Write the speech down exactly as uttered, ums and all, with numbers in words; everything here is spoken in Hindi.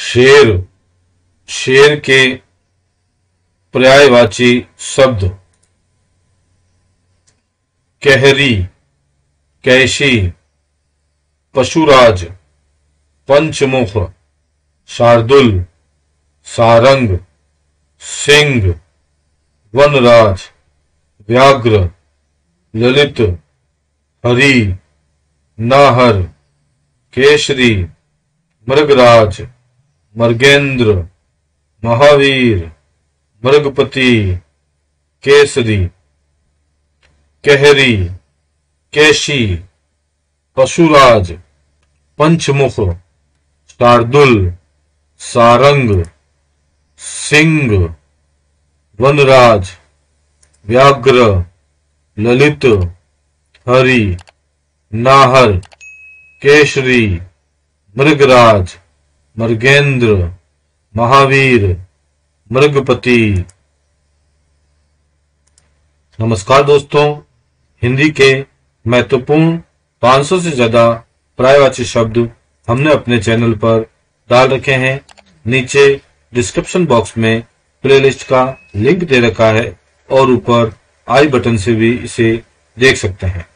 शेर, शेर के पर्यायवाची शब्द। कहरी, कैशी, पशुराज, पंचमुख, शार्दुल, सारंग, सिंह, वनराज, व्याघ्र, ललित, हरि, नाहर, केसरी, मृगराज, मृगेंद्र, महावीर, मृगपति, केसरी। कहरी, केशी, पशुराज, पंचमुख, शार्दुल, सारंग, सिंह, वनराज, व्याघ्र, ललित, हरि, नाहर, केसरी, मृगराज, मृगेंद्र, महावीर, मृगपति। नमस्कार दोस्तों, हिंदी के महत्वपूर्ण पाँच सौ से ज्यादा पर्यायवाची शब्द हमने अपने चैनल पर डाल रखे हैं। नीचे डिस्क्रिप्शन बॉक्स में प्लेलिस्ट का लिंक दे रखा है और ऊपर आई बटन से भी इसे देख सकते हैं।